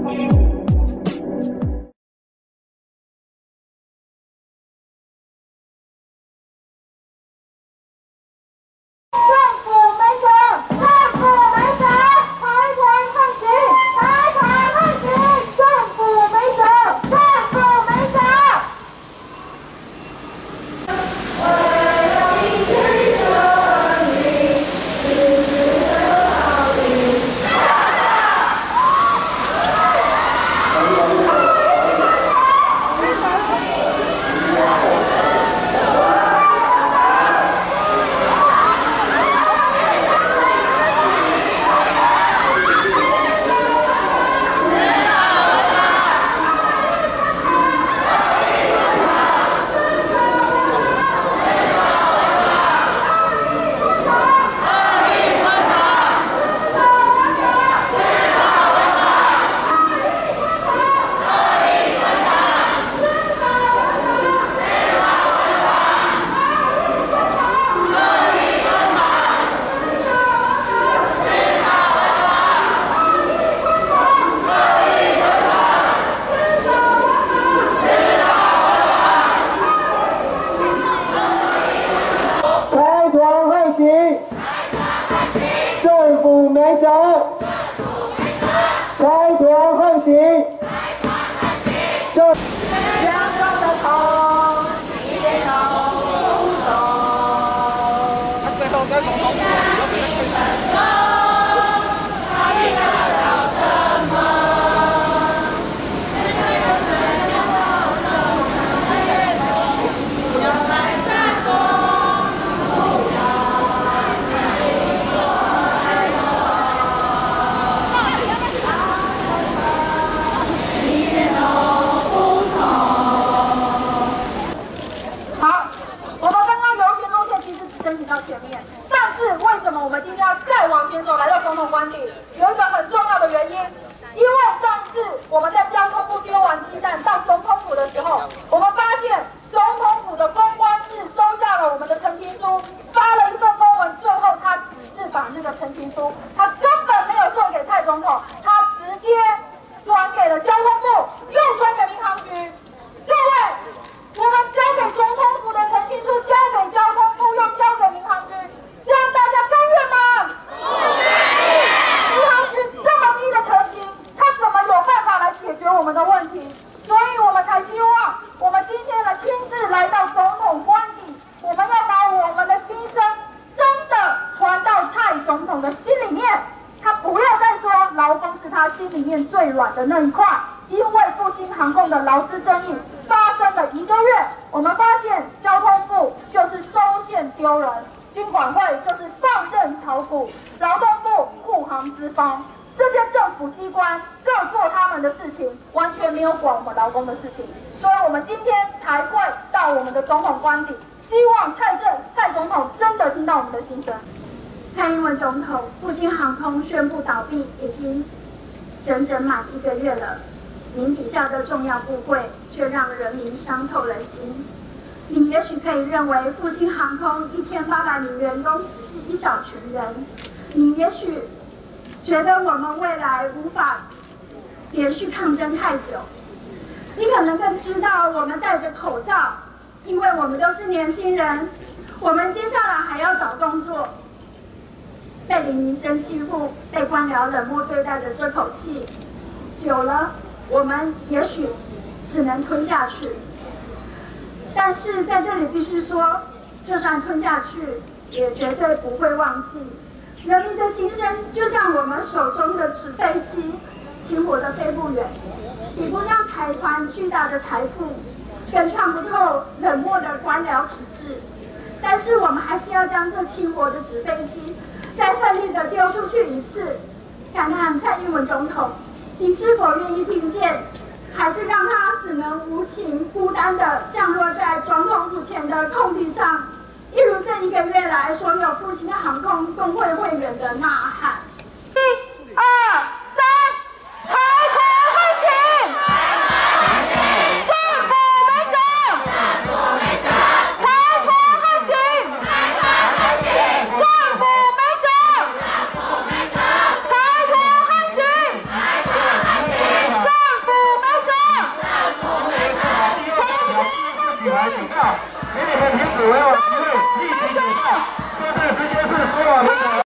政府没辙，财团横行，这两双的头一点都不懂。 最后再从头他赢得了什么？要来战功，不要一点都不同。好，我们刚刚游行路线其实只申请到前面。但是为什么我们今天要再往前走，来到总统官邸？有一个很重要的原因，因为上次我们在交通部丢完鸡蛋到总统府的时候，我们发现总统府的公关室收下了我们的陈情书，发了一份公文，最后他只是把那个陈情书，他根本没有送给蔡总统，他直接转给了交通部，又转给民航局。各位，我们交给总统府的陈情书，交给交通部，又交给民航局。这样大家甘愿吗？民航局这么低的成绩，他怎么有办法来解决我们的问题？所以我们才希望，我们今天呢亲自来到总统官邸，我们要把我们的心声真的传到蔡总统的心里面。他不要再说劳工是他心里面最软的那一块，因为复兴航空的劳资争议发生了1个月，我们发现交通部就是收线丢人。金管会就是放任炒股，劳动部护航资方，这些政府机关各做他们的事情，完全没有管我们劳工的事情，所以我们今天才会到我们的总统官邸，希望蔡总统真的听到我们的心声。 蔡英文总统，复兴航空宣布倒闭已经整整满1个月了，您底下的重要部会却让人民伤透了心。你也许可以认为复兴航空1800名员工只是一小群人，你也许觉得我们未来无法连续抗争太久，你可能更知道我们戴着口罩，因为我们都是年轻人，我们接下来还要找工作。被林民生欺负、被官僚冷漠对待的这口气，久了，我们也许只能吞下去。但是在这里必须说，就算吞下去，也绝对不会忘记人民的心声，就像我们手中的纸飞机，轻薄的飞不远，比不上财团巨大的财富，更穿不透冷漠的官僚体制。但是我们还是要将这轻薄的纸飞机再奋力地丢出去一次，看看蔡英文总统，你是否愿意听见？还是让他只能无情孤单地降落在总统府前的空地上，一如这1个月来所有复兴航空工会会员的呐喊。 1、2、3，财团横行，政府没辙，财团横行，政府没辙，财团横行。 委员会议题解散，现在时间是司法民主。